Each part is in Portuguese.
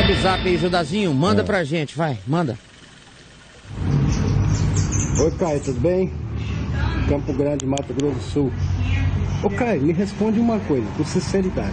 Zap aí, Judazinho, manda pra gente, vai, manda. Oi, Caio, tudo bem? Campo Grande, Mato Grosso do Sul. Ô, Caio, me responde uma coisa, com sinceridade.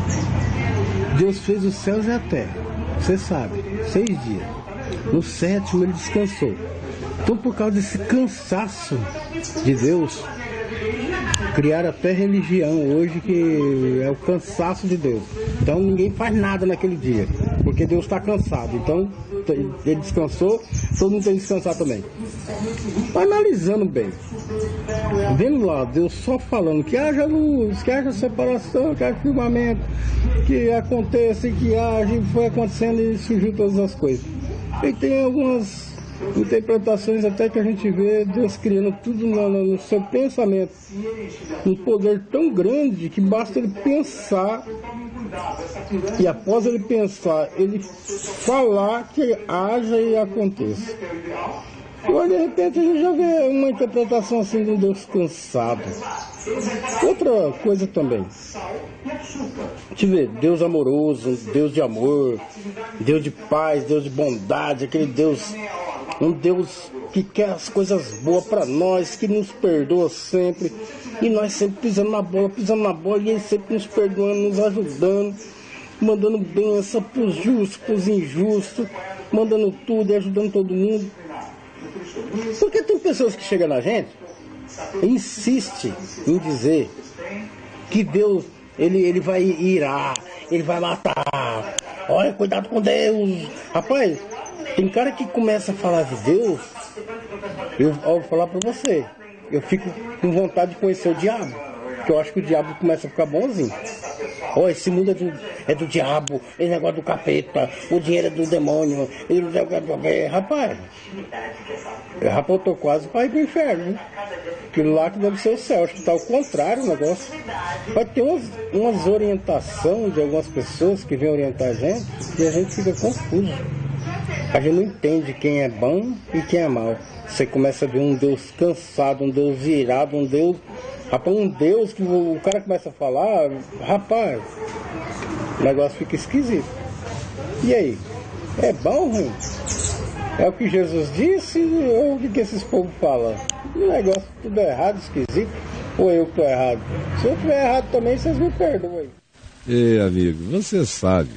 Deus fez os céus e a terra, você sabe, 6 dias. No 7º ele descansou. Então, por causa desse cansaço de Deus, criaram até religião hoje que é o cansaço de Deus. Então ninguém faz nada naquele dia, porque Deus está cansado. Então ele descansou, todo mundo tem que descansar também. Analisando bem, vendo lá Deus só falando que haja luz, que haja separação, que haja firmamento, que aconteça e que haja, e foi acontecendo e surgiu todas as coisas. E tem algumas interpretações até que a gente vê Deus criando tudo no seu pensamento. Um poder tão grande que basta ele pensar, e após ele pensar, ele falar que haja e aconteça. Agora, de repente, a gente já vê uma interpretação assim de um Deus cansado. Outra coisa também. Deixa eu ver, Deus amoroso, Deus de amor, Deus de paz, Deus de bondade, aquele Deus, um Deus que quer as coisas boas para nós, que nos perdoa sempre, e nós sempre pisando na bola, e Ele sempre nos perdoando, nos ajudando, mandando bênção para os justos, para os injustos, mandando tudo e ajudando todo mundo. Porque tem pessoas que chegam na gente e insistem em dizer que Deus, ele vai irar, ele vai matar, olha, cuidado com Deus. Rapaz, tem cara que começa a falar de Deus, eu vou falar pra você, eu fico com vontade de conhecer o diabo, porque eu acho que o diabo começa a ficar bonzinho. Ó, esse mundo é do diabo, esse negócio do capeta, o dinheiro é do demônio, rapaz, eu tô quase para ir pro inferno, hein? Aquilo lá que deve ser o céu, acho que tá ao contrário o negócio. Vai ter umas orientações de algumas pessoas que vêm orientar a gente, e a gente fica confuso. A gente não entende quem é bom e quem é mau. Você começa a ver um Deus cansado, um Deus irado, um Deus que o cara começa a falar, rapaz, o negócio fica esquisito. E aí? É bom ou ruim? É o que Jesus disse ou o que esses povos falam? O negócio tudo errado, esquisito, ou eu que estou errado? Se eu estiver errado também, vocês me perdoem. Ei, amigo, você sabe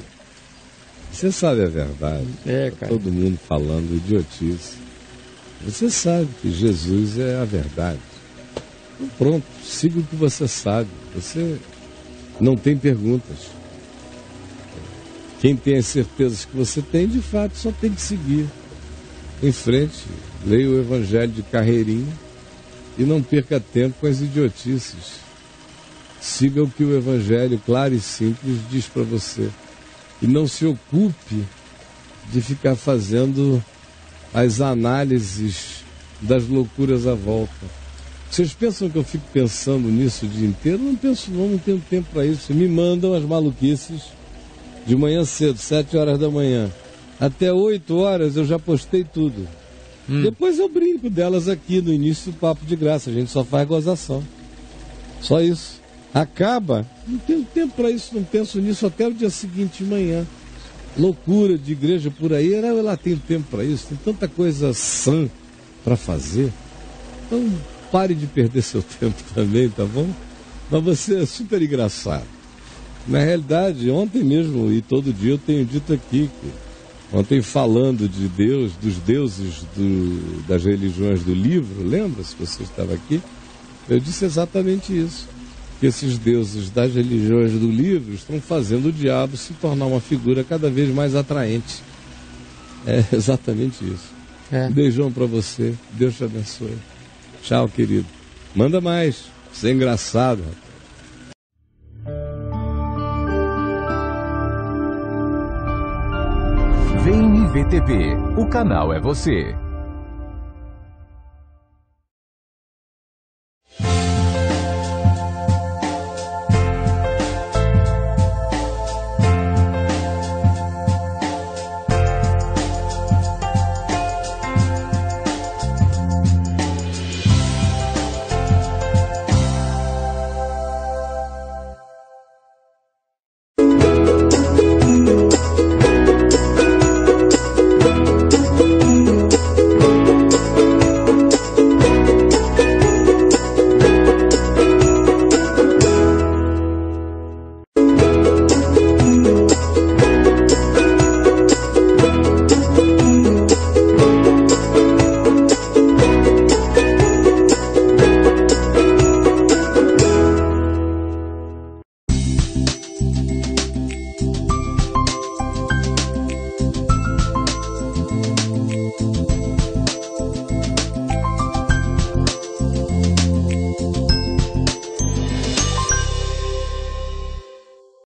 a verdade. Cara. Todo mundo falando idiotice. Você sabe que Jesus é a verdade. Então, pronto, siga o que você sabe. Você não tem perguntas. Quem tem as certezas que você tem, de fato, só tem que seguir em frente. Leia o Evangelho de carreirinha e não perca tempo com as idiotices. Siga o que o Evangelho, claro e simples, diz para você. E não se ocupe de ficar fazendo as análises das loucuras à volta. Vocês pensam que eu fico pensando nisso o dia inteiro? Não penso não tenho tempo para isso. Me mandam as maluquices de manhã cedo, 7 horas da manhã. Até 8 horas eu já postei tudo. Depois eu brinco delas aqui no início do Papo de Graça. A gente só faz gozação. Só isso. Acaba, não tenho tempo para isso, não penso nisso até o dia seguinte de manhã. Loucura de igreja por aí, eu lá tenho tempo para isso, tem tanta coisa sã para fazer. Então pare de perder seu tempo também, tá bom? Mas você é super engraçado. Na realidade, ontem mesmo e todo dia eu tenho dito aqui que ontem falando de Deus, dos deuses das religiões do livro, lembra se você estava aqui? Eu disse exatamente isso. Que esses deuses das religiões do livro estão fazendo o diabo se tornar uma figura cada vez mais atraente. É exatamente isso. Um beijão para você. Deus te abençoe. Tchau, querido. Manda mais. Você é engraçado, rapaz. Vem IVTV. O canal é você.